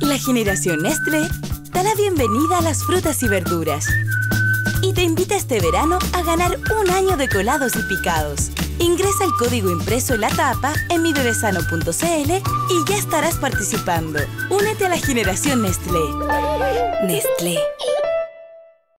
La generación Nestlé da la bienvenida a las frutas y verduras y te invita este verano a ganar un año de colados y picados. Ingresa el código impreso en la tapa en mibebesano.cl y ya estarás participando. Únete a la generación Nestlé. Nestlé.